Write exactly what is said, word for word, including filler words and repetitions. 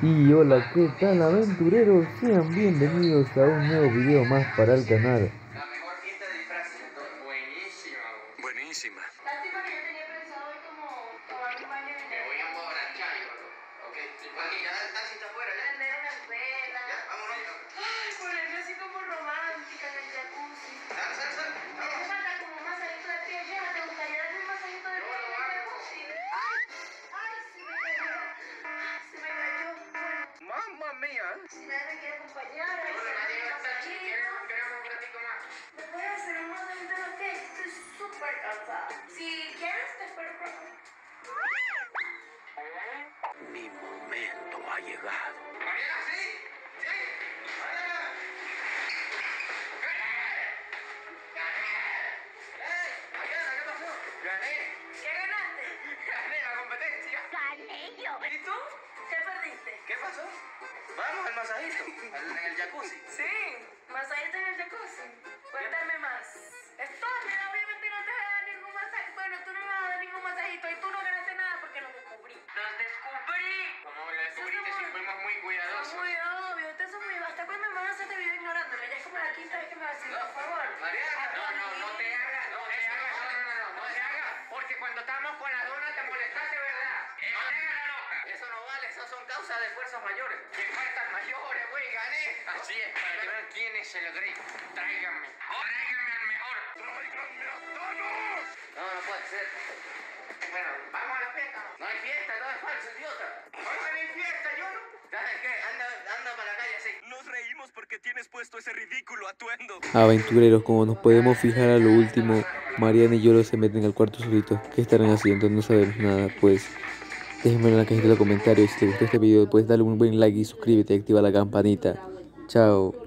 Y hola, ¿qué tal aventureros? Sean bienvenidos a un nuevo video más para el canal. La mejor fiesta de disfraces de todo. Buenísima. Buenísima. Lástima que yo tenía pensado hoy como tomar un baño en el... Me voy a emborrachar, yo, ok. Aquí, ya Nancy está afuera, ya. prender una vela. Ya, vámonos. Ay, ponerme así como romántica en el jacuzzi. Sal, sal, sal. Me Vamos. falta como un masajito de pie. Lleva, ¿te gustaría darme un masajito de pie en el jacuzzi? Ay, ay, se me cayó. Ay, se me cayó. Bueno, Mamma mía. si nadie me quiere acompañar, a ver si Bueno, me nadie hace va a un estar aquí. masajito. Queremos, queremos un ratito más. ¿Me puedes hacer un masajito de los pies? Estoy súper cansada. Si quieres, te espero por acá. Mi momento ha llegado. Mariana, sí. Sí. Mariana. ¡Gané! ¡Gané! ¡Ey! Mariana, ¿qué pasó? Gané. ¿Qué ganaste? Gané la competencia. Gané yo. ¿Y tú? ¿Qué perdiste? ¿Qué pasó? Vamos al masajito. Al- En el jacuzzi. Sí, masajito en el jacuzzi. Cuéntame más. Estúpida, obviamente no te voy a dar ningún masaje. Bueno, tú no me vas a dar ningún masajito y tú no ganaste nada porque lo descubrí. Nos descubrí. Como la descubriste si fuimos muy Es cuidadosos. muy obvio, ustedes son muy... ¿Hasta cuándo me van a hacer este video ignorándome? Ya es como la quinta vez que me hacen, por favor. Mariana, no, no, no te hagas, no te hagas, no, no, no, no te hagas, porque cuando estábamos con la dona te molestaste, ¿verdad? No te hagas la loca. Eso no vale, eso son causas de fuerzas mayores. Que faltan mayores, güey, gané. Así es, para que vean quién es el Drake. Tráiganme, tráiganme al mejor. ¡Tráiganme a Thanos! No, no puede ser. Bueno, vamos a la fiesta. No hay fiesta, todo es falso, idiota. Vamos a la fiesta, yo no. ¿Sabes qué? Anda, anda para la calle así. Nos reímos porque tienes puesto ese ridículo atuendo. Aventureros, como nos podemos fijar a lo último, Mariana y Yolo se meten al cuarto solitos. ¿Qué estarán haciendo? No sabemos nada, pues déjenme en la cajita de los comentarios. Si te gustó este video, puedes darle un buen like y suscríbete y activa la campanita. Chao.